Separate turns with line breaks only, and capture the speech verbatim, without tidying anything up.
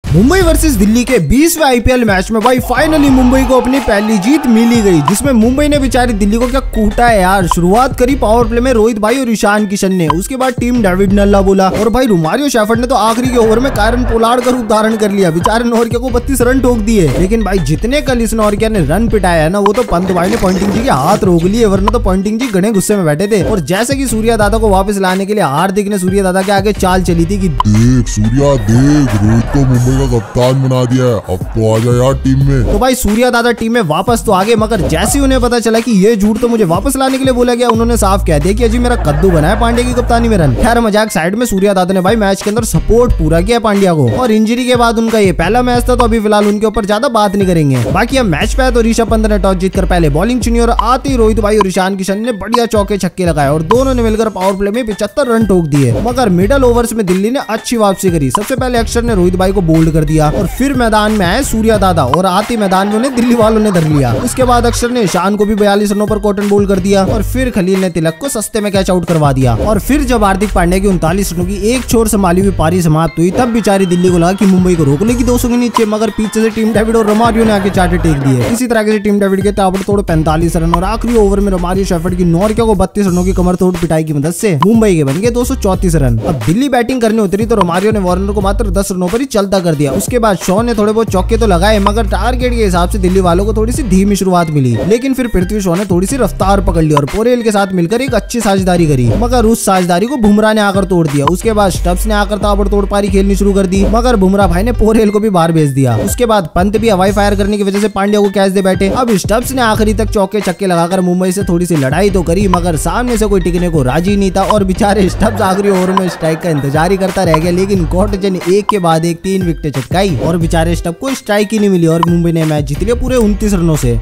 Mumbai versus Delhi के बीसवें IPL match में भाई फाइनली मुंबई को अपनी पहली जीत मिली गई, जिसमें मुंबई ने बेचारी दिल्ली को क्या कूटा है यार। शुरुआत करी पावर प्ले में रोहित भाई और ईशान किशन ने, उसके बाद टीम डेविड नल्ला बोला और भाई रोमारियो शेफर्ड ने तो आखिरी के ओवर में कायरन पोलार्ड का रूप धारण कर लिया। बेचारे नॉर्किया को बत्तीस रन ठोक दिए, लेकिन भाई जितने कल इस नॉर्किया ने रन पिटाया है ना, वो तो पंत भाई ने पॉइंटिंग जी के हाथ रोक लिए, वरना तो पॉइंटिंग जी घने गुस्से में बैठे थे। और जैसे की सूर्या दादा को वापस लाने के लिए हार्दिक ने सूर्या दादा के आगे चाल चली थी कि
देख सूर्या देख, रोहित को मुंबई का कप्तान बना दिया है, अब तो आ जा यार टीम में।
तो भाई सूर्या दादा टीम में वापस तो आ गए, मगर जैसे उन्हें पता चला कि ये झूठ तो मुझे वापस लाने के लिए बोला गया, उन्होंने साफ कह दिया कि अजी मेरा कद्दू बना है पांड्या की कप्तानी में रन। खैर मजाक साइड में, सूर्या दादा ने भाई मैच के अंदर सपोर्ट पूरा किया पांड्या को, और इंजरी के बाद उनका ये पहला मैच था, तो अभी फिलहाल उनके ऊपर ज्यादा बात नहीं करेंगे। बाकी अब मैच पे तो ऋषभ पंत ने टॉस जीतकर पहले बॉलिंग चुनी और आते ही रोहित भाई और ईशान किशन ने बढ़िया चौके छक्के लगाए और दोनों ने मिलकर पावर प्ले में पचहत्तर रन ठोक दिए। मगर मिडल ओवर्स में दिल्ली ने अच्छी वापसी करी। सबसे पहले अक्षर ने रोहित भाई को बोल्ड कर दिया और फिर मैदान में आए सूर्या दादा और आते मैदान में उन्हें दिल्ली वालों ने धर लिया। उसके बाद अक्षर ने ईशान को भी बयालीस रनों पर कॉटन बोल्ड कर दिया और फिर खलील ने तिलक को सस्ते में कैच आउट करवा दिया। और फिर जब हार्दिक पांड्या की उनतालीस रनों की एक छोर संभाली हुई पारी समाप्त हुई, तब बेचारी दिल्ली को लगा कि मुंबई को रोक लेगी दो सौ के नीचे, मगर पीछे से टीम डेविड और रोमारियो ने आके चाटे टेक दिए। इसी तरह से टीम डेविड के ताबड़तोड़ पैंतालीस रन और आखिरी ओवर में रोमारियो शेफर्ड की नॉर्किया को बत्तीस रनों की कमर तोड़ पिटाई की मदद से मुंबई के बन गए दो सौ चौतीस रन। अब दिल्ली बैटिंग करने उतरी तो रोमारियो ने वार्नर को मात्र दस रनों पर ही चलता कर दिया। उसके बाद शॉ ने थोड़े बहुत चौके तो लगाए, मगर टारगेट के हिसाब से दिल्ली वालों को थोड़ी सी धीमी शुरुआत मिली, लेकिन फिर पृथ्वी शॉ ने थोड़ी सी रफ्तार पकड़ ली और पोरेल के साथ मिलकर एक अच्छी साझेदारी करी, मगर उस साझेदारी को बुमराह ने आकर तोड़ दिया। उसके बाद स्टब्स ने आकर ताबड़तोड़ पारी खेलनी शुरू कर दी, मगर बुमराह भाई ने पोरेल को भी बाहर भेज दिया। उसके बाद पंत भी हवाई फायर करने की वजह से पांड्या को कैच दे बैठे। अब स्टब्स ने आखिरी तक चौके छक्के लगाकर मुंबई से थोड़ी सी लड़ाई तो करी, मगर सामने से कोई टिकने को राजी नहीं था और बेचारे स्टब्स आखिरी ओवर में स्ट्राइक का इंतजार ही करता रह गया, लेकिन कॉटजन एक के बाद एक तीन विकेटें चटकाई और बेचारे स्टब्स को स्ट्राइक ही नहीं मिली और मुंबई ने मैच जीत लिया पूरे उनतीस रनों से।